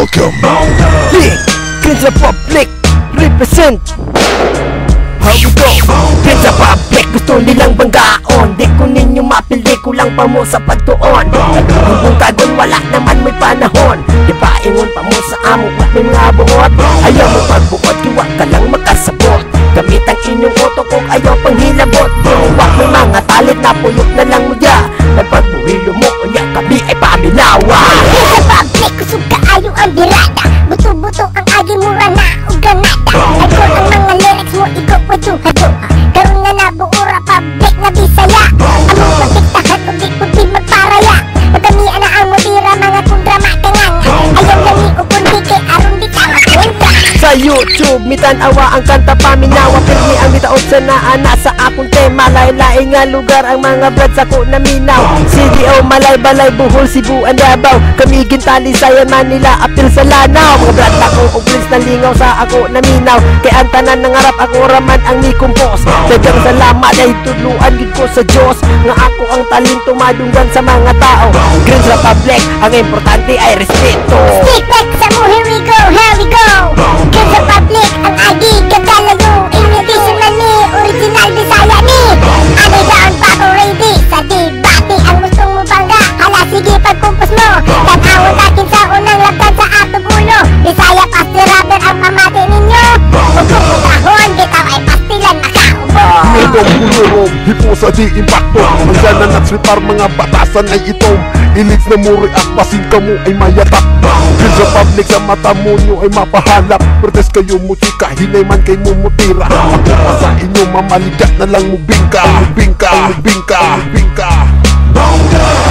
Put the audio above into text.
Welcome. Grins Republic represent. How we go? Grins Republic, gusto nilang banggaon. Di ko ninyo mapildi, kulang pa mo sa pagtuon. Hanggang kagon wala naman may panahon. Di ba ingon pa mo sa amo at may mga buot? Ayaw mo pagbuot, kiwa ka lang makasabot. Gamit ang inyong utok kung ayaw pang hilabot. Huwag may mga talit na puyok na lang mo ya. Nagpagbuhilo mo, unya kami ay paminawa. Grins Republic, kusog kaayo ang birada. Buto-buto ang agi mura na o ganada. Ikaw ang mga lyrics mo, ikaw pa duha-duha. Karoon na nabuura, public na bisaya. Among matiktahan o di ko di magparaya. Magamian na ang mutira, mga kundra makangang. Ayaw na ni o kundi kay aron di ka makuntra. Sa YouTube, mitanawa ang kanta paminawa. Pirmi ang mitaot sa naana sa akong tema. Lain-lain nga lugar ang mga brad sa ko na minaw. CDO, Malay, Balay, Bohol, Cebu, Davao. Kami gintali, Sayan, Manila, apil sa Lanao. Mga brad ako o Prince na lingaw sa ako na minaw. Kay ang tanan ng harap ako raman ang nikumpos. Dagang salamat ay tuluan gid ko sa Diyos. Nga ako ang talento madunggan sa mga tao. Grins Republic, ang importante ay respeto. Stick back sa mo, here we go, here we go. Grins Republic, ang agi kadalayo. Imitation na ni, original Bisaya ni. Anay daan pa ko ready sa debate. Ang gusto mo bangga, hala sige pagkumpos mo. Tag-awon akin sa unang labdan sa atong ulo. Bisaya pasti rapper ang mamati ninyo. Huwag kong putahon, bitaw ay pastilan makaubo. Medong bulurong, hipo sa di impacto. Hanggang na nagsritar mga batasan ay itom. Ilis na mo react, pasin ka mo ay mayatak. Grins Republic sa mata mo nyo ay mapahalap. Pertes kayo mo chika, hinay man kay mo mutira. Ako pa sa inyo mamaligat na lang mo bingka. Bingka, bingka, bingka.